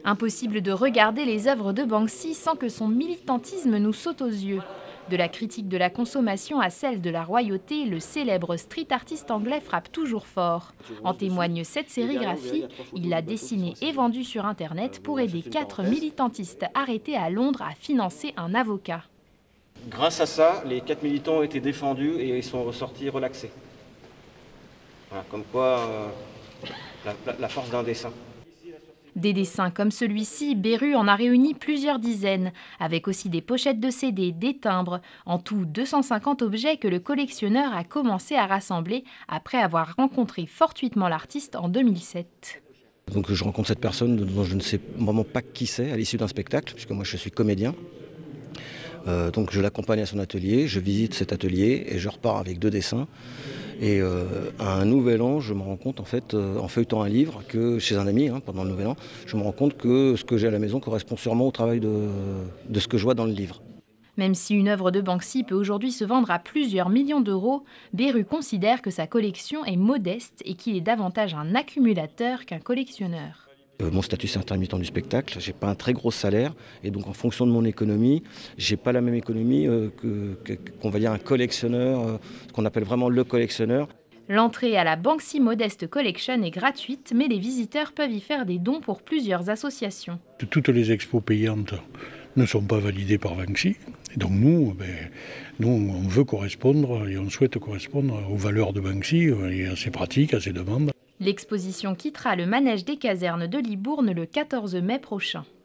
Impossible de regarder les œuvres de Banksy sans que son militantisme nous saute aux yeux. De la critique de la consommation à celle de la royauté, le célèbre street artiste anglais frappe toujours fort. En témoigne cette sérigraphie. Il l'a dessinée et vendue sur Internet pour aider 4 militantistes arrêtés à Londres à financer un avocat. Grâce à ça, les 4 militants ont été défendus et ils sont ressortis relaxés. Voilà, comme quoi, la force d'un dessin. Des dessins comme celui-ci, Beru en a réuni plusieurs dizaines, avec aussi des pochettes de CD, des timbres, en tout 250 objets que le collectionneur a commencé à rassembler après avoir rencontré fortuitement l'artiste en 2007. Donc je rencontre cette personne dont je ne sais vraiment pas qui c'est à l'issue d'un spectacle, puisque moi je suis comédien. Donc je l'accompagne à son atelier, je visite cet atelier et je repars avec 2 dessins. Et à un nouvel an, je me rends compte en fait, en feuilletant un livre, que chez un ami pendant le nouvel an, je me rends compte que ce que j'ai à la maison correspond sûrement au travail de ce que je vois dans le livre. Même si une œuvre de Banksy peut aujourd'hui se vendre à plusieurs millions d'euros, Beru considère que sa collection est modeste et qu'il est davantage un accumulateur qu'un collectionneur. Mon statut, c'est intermittent du spectacle, j'ai pas un très gros salaire et donc en fonction de mon économie, j'ai pas la même économie qu'on va dire un collectionneur, ce qu'on appelle vraiment le collectionneur. L'entrée à la Banksy Modest Collection est gratuite, mais les visiteurs peuvent y faire des dons pour plusieurs associations. Toutes les expos payantes ne sont pas validées par Banksy. Et donc nous, on veut correspondre et on souhaite correspondre aux valeurs de Banksy et à ses pratiques, à ses demandes. L'exposition quittera le manège des casernes de Libourne le 14 mai prochain.